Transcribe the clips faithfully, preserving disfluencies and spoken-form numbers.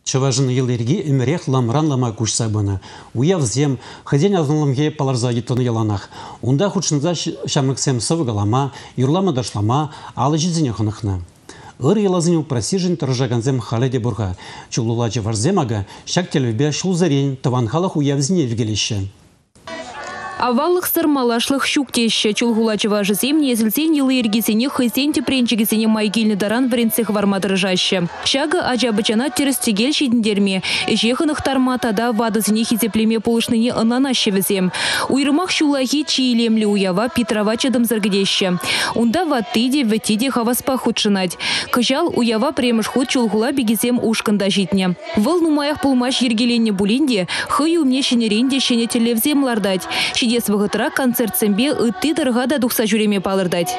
Чаважын елерге эмерех ламран-лама кушсабына. Уяв зем, хадень азналымге паларза геттоны яланах. Унда худшынза шамрыксем сывыгалама, юрлама дашлама, алы жидзене хынықна. Ыр елазыню просижен тұржаганзем халеде бурға. Чулулачы варземага, шак телебе шулзарень, таванхалах уявзіне вгелеще. Аваллық сырмалашлық шуктеші чулгулачыва жызем незілсен елы ергесене хызен тепренчігесене майгеліні даран варенцех вармадыржашы. Шага ажабычана терістегел шедіндерме. Ежехынық тарматада вадызыне хизеплеме полышныне ынанащы візем. Уйрымақ шулахи чийлемлі уява Петрова чадым зіргідеші. Унда ваттыде вәттеде хаваспа худшынать. Кыжал уява премыш худ чулгула бегезем ушкында житне. Выл нумаях пулмаш ергеленне булинде, хый умне шенеренде шене телевзем лардать. Дес вғытыра концерт сэмбе үтті дырғада дұқса жүреме палырдать.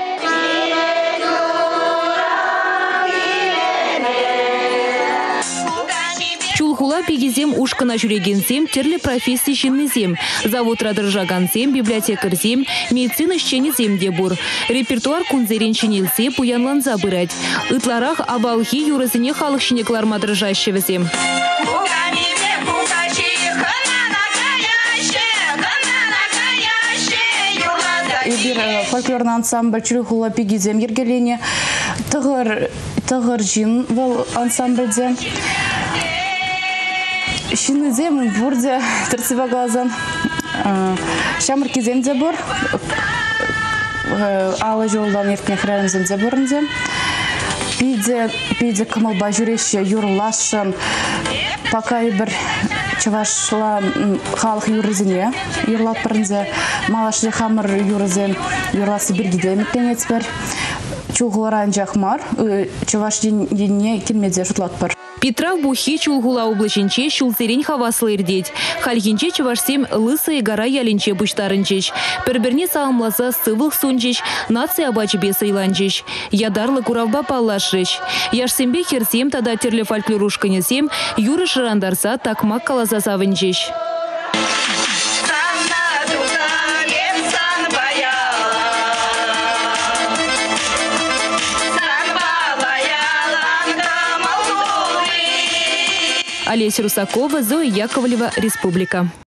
Чулхула пегезем ушкана жүрегенсем, терлі профессии жиннезем. Завод радыржагансем, библиотекарзем, медицина шченезем дебур. Репертуар кунзерен шенелсе пуянлан забырать. Ытларах авалхи юрызыне халық шенеклар мадыржащевізем. Бир фольклорный ансамбль чулхула пегезем ергелене тығыр тығыр жин был ансамбльде. Шинызем бурде терсеба глазан. Шамыркизем де бур. Алы жолдан ерткен храйымзем де бурынзе. Пиде пиде кымылба жүреше юрлашын. Пока и бір чавашла халық юрызыне юрлат бірінзе. Малашли хамыр юрызен юрласы біргеде мектенец бір. Чулгуларан жақмар, чаваш денне келмеде жұтлат бір. Петрав бухи чулгула облаченче шулзерень хаваслы ирдеть. Хальгенче чавашсем лысая гора ялинче буштарынчеч. Перберне саамласа сывых сунчеч, нация абачбе сайланчеч. Ядарлы куравба паллашреч. Яшсембе херсем тада терле фольклорушканесем, юры шырандарса такмак каласа савынчеч. Олеся Русакова, Зоя Яковлева, Республика.